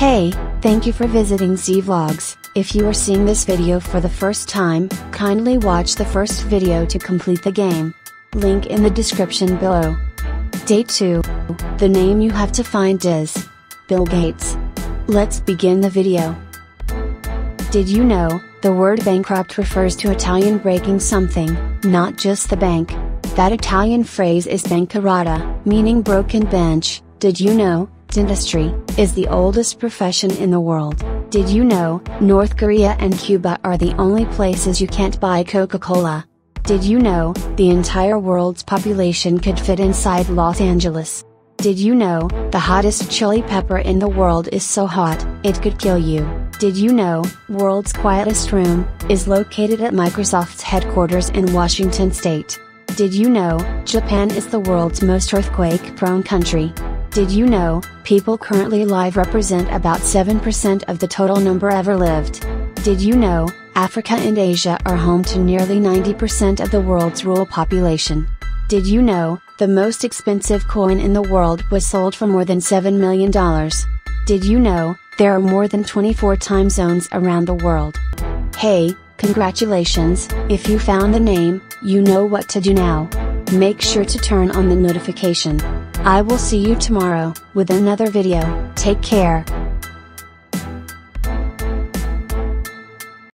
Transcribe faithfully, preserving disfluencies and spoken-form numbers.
Hey, thank you for visiting zeevlogs. If you are seeing this video for the first time, kindly watch the first video to complete the game. Link in the description below. Day two. The name you have to find is Bill Gates. Let's begin the video. Did you know, the word bankrupt refers to Italian breaking something, not just the bank? That Italian phrase is bancarotta, meaning broken bench. Did you know, dentistry is the oldest profession in the world? Did you know, North Korea and Cuba are the only places you can't buy Coca-Cola? Did you know, the entire world's population could fit inside Los Angeles? Did you know, the hottest chili pepper in the world is so hot, it could kill you? Did you know, world's quietest room is located at Microsoft's headquarters in Washington State? Did you know, Japan is the world's most earthquake-prone country? Did you know, people currently alive represent about seven percent of the total number ever lived? Did you know, Africa and Asia are home to nearly ninety percent of the world's rural population? Did you know, the most expensive coin in the world was sold for more than seven million dollars? Did you know, there are more than twenty-four time zones around the world? Hey, congratulations, if you found the name, you know what to do now. Make sure to turn on the notification. I will see you tomorrow, with another video. Take care.